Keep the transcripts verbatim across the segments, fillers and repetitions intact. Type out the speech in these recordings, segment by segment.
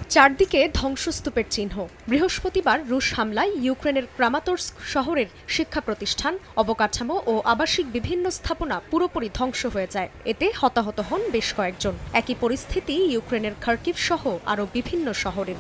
চারদিকে ধ্বংসস্তূপের চিহ্ন। বৃহস্পতিবার রুশ হামলায় ইউক্রেনের ক্রামাতোর্স্ক শহরের শিক্ষা প্রতিষ্ঠান, অবকাঠামো ও আবাসিক বিভিন্ন স্থাপনা পুরোপুরি ধ্বংস হয়ে যায়। এতে হতাহত হন বেশ কয়েকজন। একই পরিস্থিতি ইউক্রেনের খার্কিভ সহ আরও বিভিন্ন শহরের।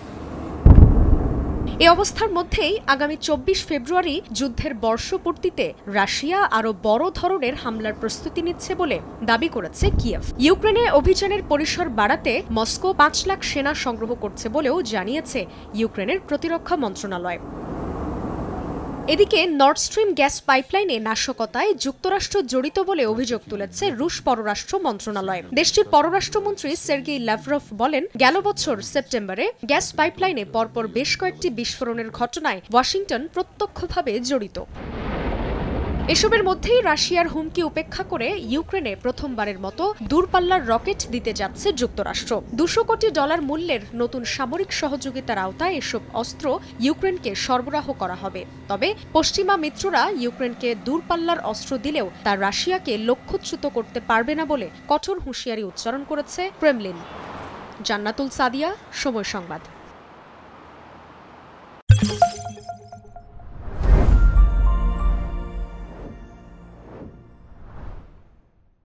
এ অবস্থার মধ্যেই আগামী চব্বিশ ফেব্রুয়ারি যুদ্ধের বর্ষপূর্তিতে রাশিয়া আরও বড় ধরনের হামলার প্রস্তুতি নিচ্ছে বলে দাবি করেছে কিয়েভ। ইউক্রেনে অভিযানের পরিসর বাড়াতে মস্কো পাঁচ লাখ সেনা সংগ্রহ করছে বলেও জানিয়েছে ইউক্রেনের প্রতিরক্ষা মন্ত্রণালয়। এদিকে নর্থ স্ট্রিম গ্যাস পাইপলাইনে নাশকতায় যুক্তরাষ্ট্র জড়িত বলে অভিযোগ তুলেছে রুশ পররাষ্ট্র মন্ত্রণালয়। দেশটির পররাষ্ট্রমন্ত্রী সের্গেই ল্যাভরভ বলেন, গেল বছর সেপ্টেম্বরে গ্যাস পাইপলাইনে পরপর বেশ কয়েকটি বিস্ফোরণের ঘটনায় ওয়াশিংটন প্রত্যক্ষভাবে জড়িত। এসবের মধ্যেই রাশিয়ার হুমকি উপেক্ষা করে ইউক্রেনে প্রথমবারের মতো দূরপাল্লার রকেট দিতে যাচ্ছে যুক্তরাষ্ট্র। দুশো কোটি ডলার মূল্যের নতুন সামরিক সহযোগিতার আওতায় এসব অস্ত্র ইউক্রেনকে সরবরাহ করা হবে। তবে পশ্চিমা মিত্ররা ইউক্রেনকে দূরপাল্লার অস্ত্র দিলেও তা রাশিয়াকে লক্ষ্যচ্যুত করতে পারবে না বলে কঠোর হুঁশিয়ারি উচ্চারণ করেছে ক্রেমলিন। জান্নাতুল সাদিয়া, সময় সংবাদ।